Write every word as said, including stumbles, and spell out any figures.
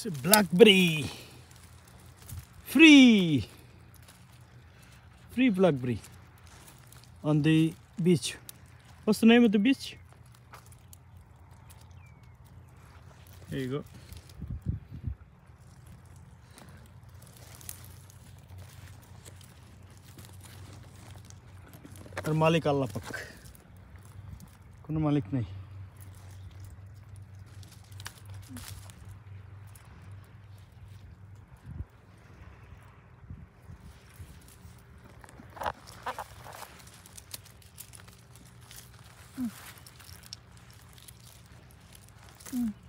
a blackberry. Free. Free blackberry on the beach. What's the name of the beach? Here you go. আর মালিক আল্লাহ পাক, কোনো মালিক নেই। Mm.